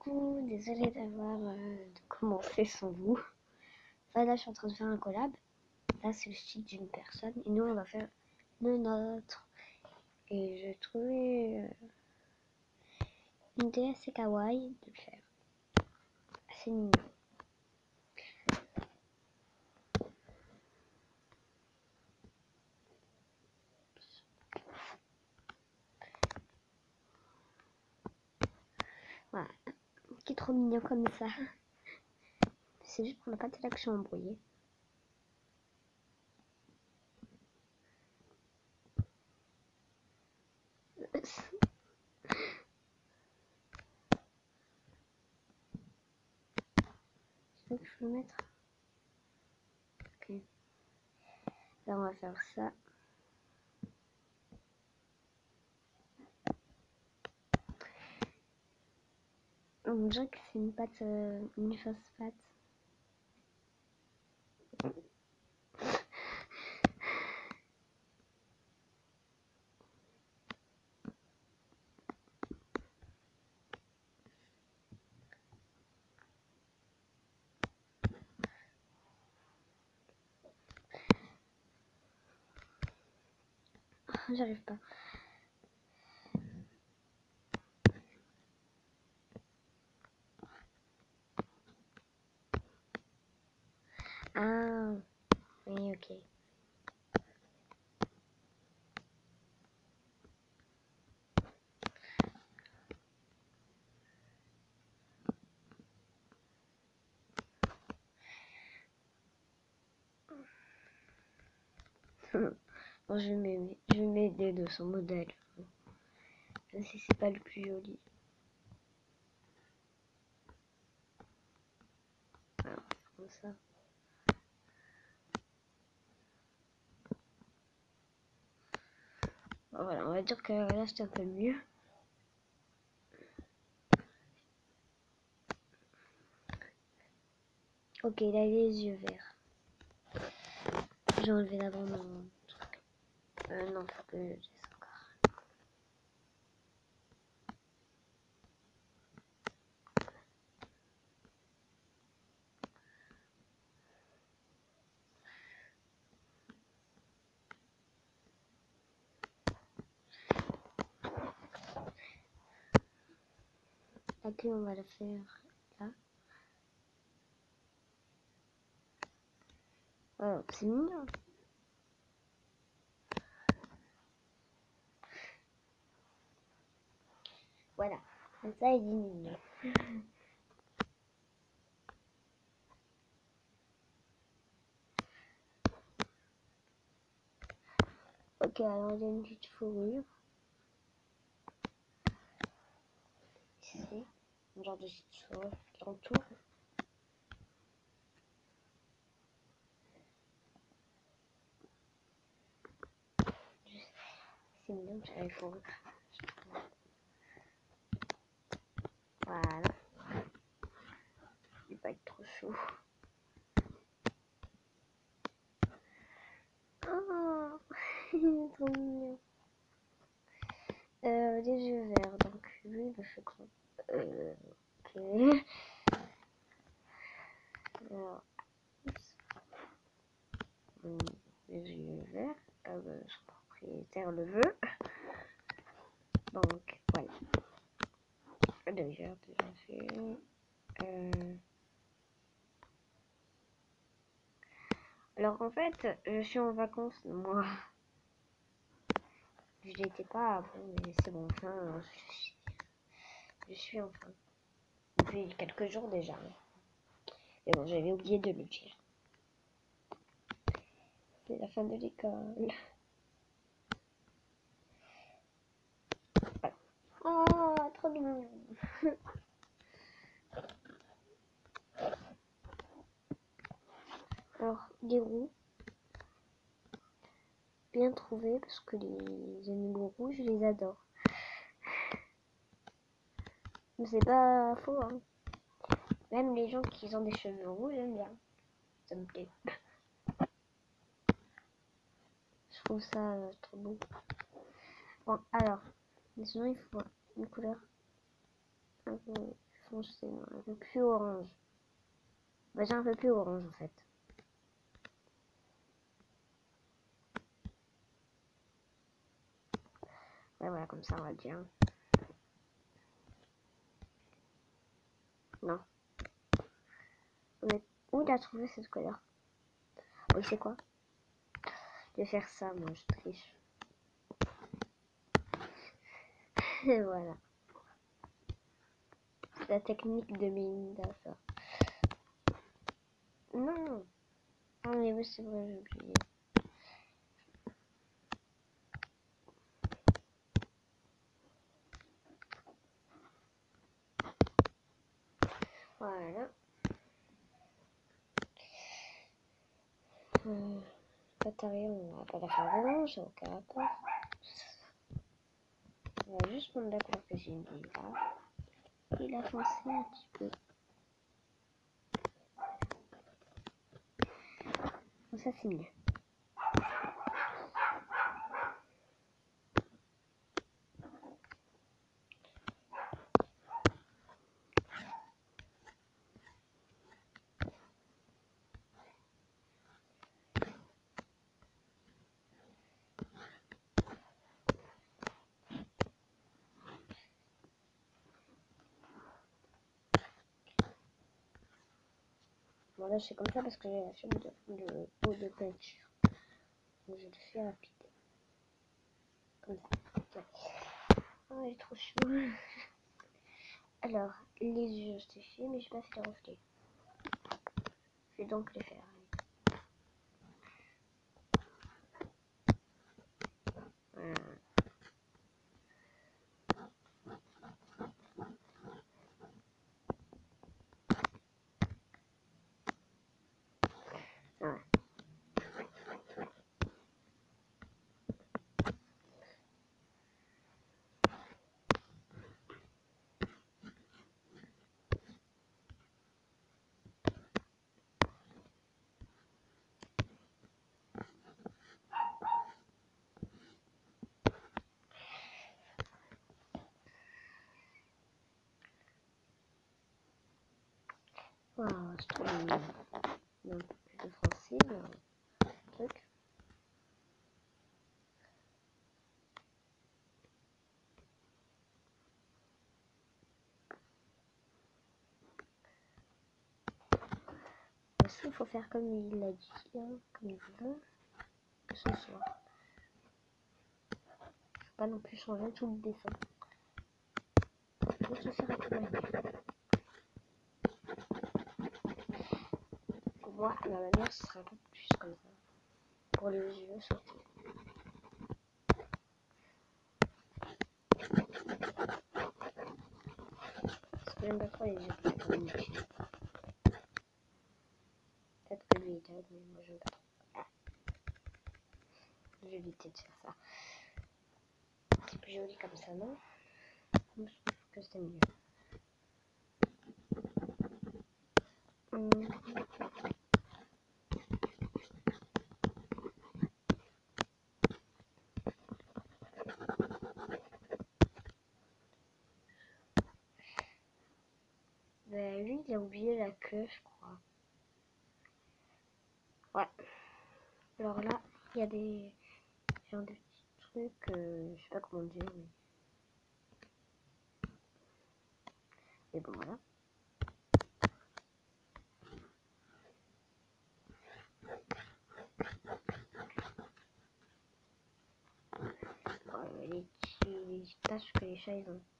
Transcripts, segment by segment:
coup, désolée d'avoir commencé sans vous. Enfin, là, je suis en train de faire un collab. Là, c'est le style d'une personne. Et nous, on va faire le nôtre. Et j'ai trouvé une idée assez kawaii de le faire. Assez mignon. Voilà. Qui est trop mignon comme ça. C'est juste pour la pâte là que je suis embrouillée. Je peux le mettre. Ok. Là, on va faire ça. On dirait que c'est une pâte, une fausse pâte. J'arrive pas. Ah, oui, ok. Bon, je vais m'aider de son modèle. Même si c'est pas le plus joli. Alors, comme ça. Bon, voilà, on va dire que là c'est un peu mieux. Ok, là il a les yeux verts. J'ai enlevé d'abord mon truc. Non, faut que je laisse encore. La queue, on va la faire là. Oh, c'est mignon. Voilà, ça il est mignon. Ok, alors il y a une petite fourrure. Ici, un genre de petite fourrure qui entoure. C'est mignon, j'ai la fourrure. Voilà. Il va pas être trop chaud. Oh, il est trop mignon. Les yeux verts, donc lui il me fait quoi? Ok. Alors, les yeux verts, son propriétaire le veut. Donc voilà. Déjà fait. Alors en fait, je suis en vacances moi. Je l'étais pas avant, mais c'est bon, enfin, je suis enfin. Depuis quelques jours déjà. Mais bon, j'avais oublié de le dire. C'est la fin de l'école. Voilà. Oh, trop mignon. Alors, les roues. Bien trouvé parce que les animaux rouges, je les adore. Mais c'est pas faux, hein. Même les gens qui ont des cheveux rouges, j'aime bien. Ça me plaît. Je trouve ça trop beau. Bon, alors, sinon il faut une couleur un peu foncé, non, un peu plus orange. Bah, j'ai un peu plus orange en fait. Ouais, voilà, comme ça on va dire. Non. Mais où il a trouvé cette couleur? Oui, c'est quoi? Je vais faire ça, moi je triche. Et voilà. C'est la technique de Melinda, ça. Non. Ah mais oui, c'est vrai, j'ai oublié. Voilà. Batterie, on va pas la faire orange, ça n'a aucun rapport. On va juste prendre la couleur que j'ai mis là. Et la foncer un petit peu. Bon, ça c'est mieux. Bon là c'est comme ça parce que j'ai la flemme de peau de peinture. Donc je le fais rapide. Comme ça. Oh il est trop chaud. Alors, les yeux je t'ai fait mais je pas fait les reflets. Je vais donc les faire. Voilà. Ouais. Waouh, c'est trop mignon. Un peu plus de français, un truc. Aussi, il faut faire comme il l'a dit, hein, comme il veut, que ce soit. Faut pas non plus changer tout le dessin. Faut se faire accompagner. Pour moi, à ma manière, ce sera un peu plus comme ça. Pour les yeux, surtout. Parce que j'aime pas trop les yeux qui sont comme moches. Peut-être que lui il aide, mais moi j'aime pas trop. Ah. Je vais éviter de faire ça. C'est plus joli comme ça, non? Je trouve que c'est mieux. Ben, lui, il a oublié la queue, je crois. Ouais. Alors là, il y a des genre de petits trucs, je sais pas comment dire, mais bon, voilà. Les petits taches que les chats ils ont.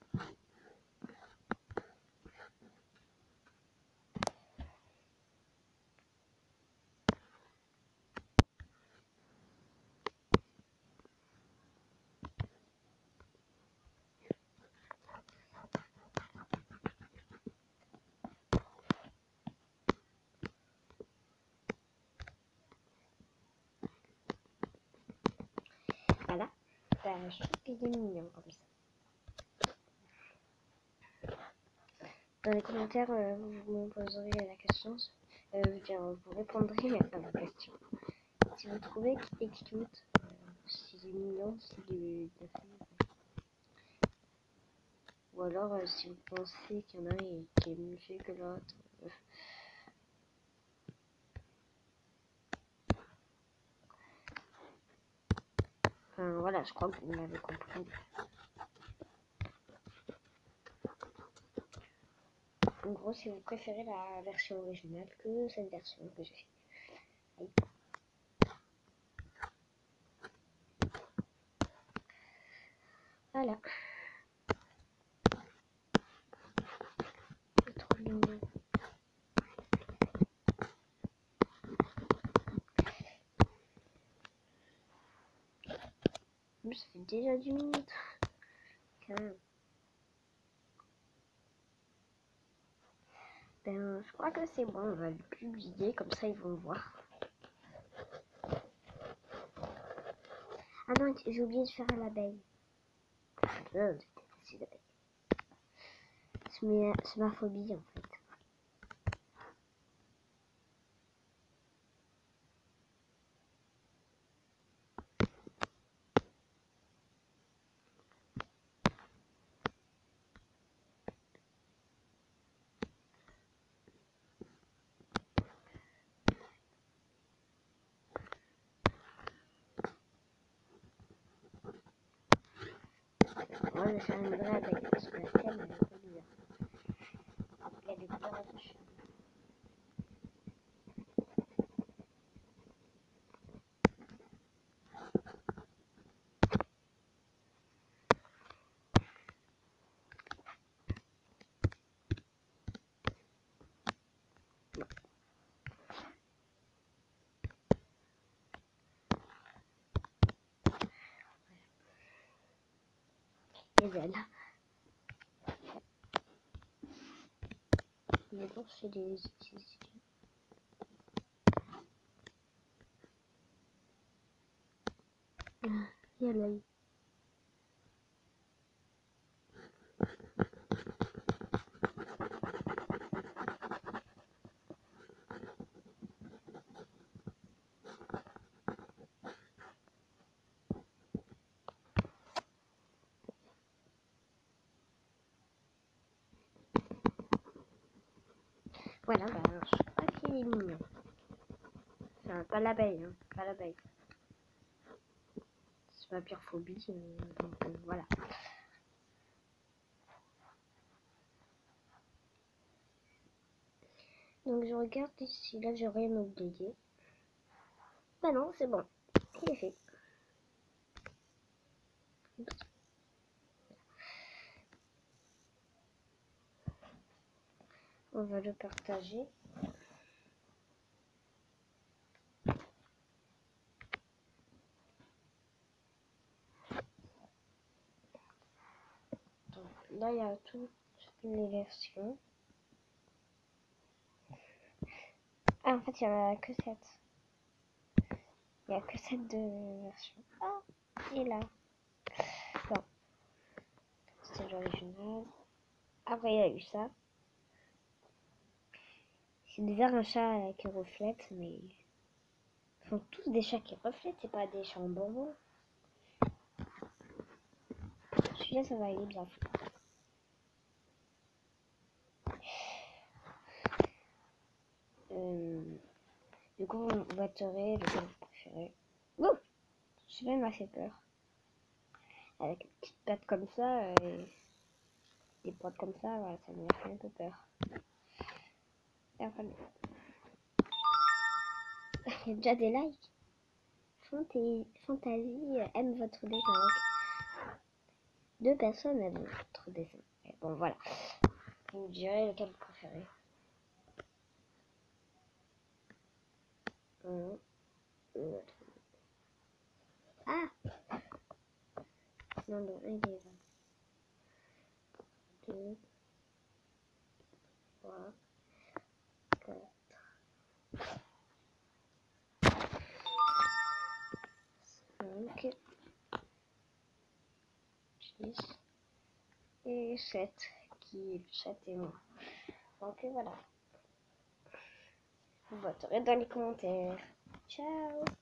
Voilà. Ben, je trouve qu'il est mignon comme ça. Dans les commentaires, vous me poserez la question. Vous répondrez à la question. Si vous trouvez qu'il est cute, s'il est mignon, s'il est de Ou alors si vous pensez qu'il y en a un qui est mieux fait que l'autre. Enfin voilà, je crois que vous m'avez compris. En gros, si vous préférez la version originale que cette version que j'ai fait. Aïe. Voilà. C'est trop mignon. Ça fait déjà 10 minutes. Quand même. Ben, je crois que c'est bon, on va le publier, comme ça ils vont voir. Ah non, j'ai oublié de faire à l'abeille. C'est ma phobie en fait. Moi je vais faire une vraie abeille parce que la tienne elle est un peu bizarre. Il y a des couleurs rouges. Les ailes. Mais bon, c'est des utiliser. Il y a l'œil. Voilà, bah, je crois qu'il est mignon. Enfin, pas l'abeille, hein, pas l'abeille. C'est ma pire phobie, donc voilà. Donc je regarde ici, là j'ai rien oublié. Bah non, c'est bon, il est fait. On va le partager. Donc là il y a toutes les versions. Ah en fait il y en a que 7. Il n'y a que 7 de versions. Ah, et là. Bon, c'est l'original. Après il y a eu ça. C'est bizarre un chat qui reflète, mais ils sont tous des chats qui reflètent, c'est pas des chats en bonbons. Celui-là ça va, il est bien fait. Du coup, vous voterez lequel vous préférez. Ouh, celui-là il m'a fait peur. Avec une petite patte comme ça et des potes comme ça, voilà, ça m'a fait un peu peur. Et enfin, il y a déjà des likes. Fantasy aime votre dessin. 2 personnes aiment votre dessin. Et bon, voilà. Vous me direz lequel vous préférez. Ah non, non, il est là. 2, 3, 4, 5, 6 et 7 qui est le chat et moi. Donc voilà. Vous voterez dans les commentaires. Ciao.